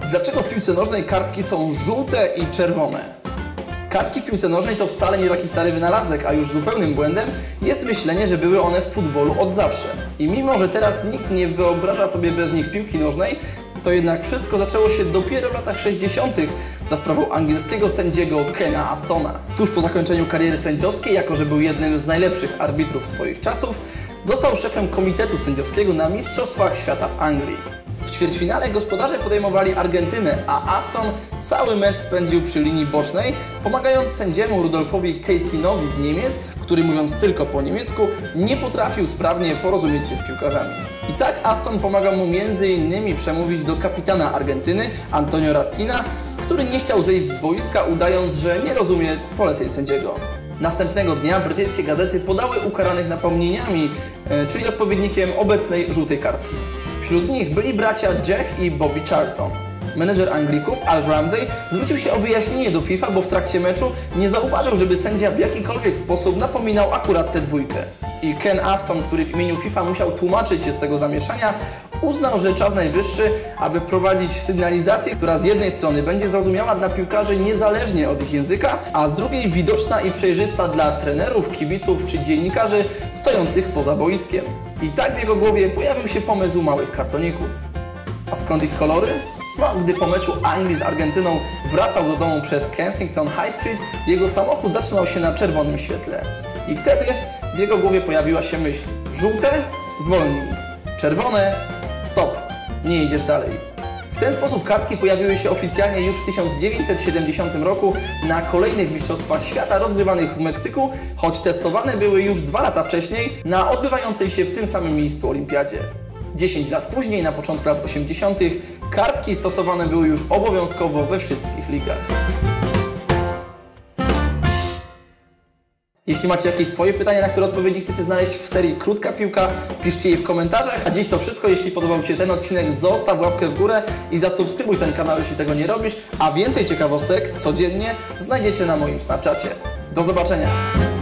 Dlaczego w piłce nożnej kartki są żółte i czerwone? Kartki w piłce nożnej to wcale nie taki stary wynalazek, a już zupełnym błędem jest myślenie, że były one w futbolu od zawsze. I mimo, że teraz nikt nie wyobraża sobie bez nich piłki nożnej, to jednak wszystko zaczęło się dopiero w latach 60. za sprawą angielskiego sędziego Kena Astona. Tuż po zakończeniu kariery sędziowskiej, jako że był jednym z najlepszych arbitrów swoich czasów, został szefem komitetu sędziowskiego na Mistrzostwach Świata w Anglii. W ćwierćfinale gospodarze podejmowali Argentynę, a Aston cały mecz spędził przy linii bocznej, pomagając sędziemu Rudolfowi Keitlinowi z Niemiec, który mówiąc tylko po niemiecku, nie potrafił sprawnie porozumieć się z piłkarzami. I tak Aston pomagał mu m.in. przemówić do kapitana Argentyny, Antonio Rattina, który nie chciał zejść z boiska, udając, że nie rozumie poleceń sędziego. Następnego dnia brytyjskie gazety podały ukaranych napomnieniami, czyli odpowiednikiem obecnej żółtej kartki. Wśród nich byli bracia Jack i Bobby Charlton. Menedżer Anglików, Alf Ramsey, zwrócił się o wyjaśnienie do FIFA, bo w trakcie meczu nie zauważył, żeby sędzia w jakikolwiek sposób napominał akurat tę dwójkę. I Ken Aston, który w imieniu FIFA musiał tłumaczyć się z tego zamieszania, uznał, że czas najwyższy, aby prowadzić sygnalizację, która z jednej strony będzie zrozumiała dla piłkarzy niezależnie od ich języka, a z drugiej widoczna i przejrzysta dla trenerów, kibiców czy dziennikarzy stojących poza boiskiem. I tak w jego głowie pojawił się pomysł małych kartoników. A skąd ich kolory? No, gdy po meczu Anglii z Argentyną wracał do domu przez Kensington High Street, jego samochód zatrzymał się na czerwonym świetle. I wtedy w jego głowie pojawiła się myśl: żółte? Zwolnij. Czerwone? Stop. Nie idziesz dalej. W ten sposób kartki pojawiły się oficjalnie już w 1970 roku na kolejnych Mistrzostwach Świata rozgrywanych w Meksyku, choć testowane były już 2 lata wcześniej na odbywającej się w tym samym miejscu olimpiadzie. 10 lat później, na początku lat 80., kartki stosowane były już obowiązkowo we wszystkich ligach. Jeśli macie jakieś swoje pytania, na które odpowiedzi chcecie znaleźć w serii Krótka Piłka, piszcie je w komentarzach. A dziś to wszystko. Jeśli podobał Ci się ten odcinek, zostaw łapkę w górę i zasubskrybuj ten kanał, jeśli tego nie robisz. A więcej ciekawostek codziennie znajdziecie na moim Snapchacie. Do zobaczenia!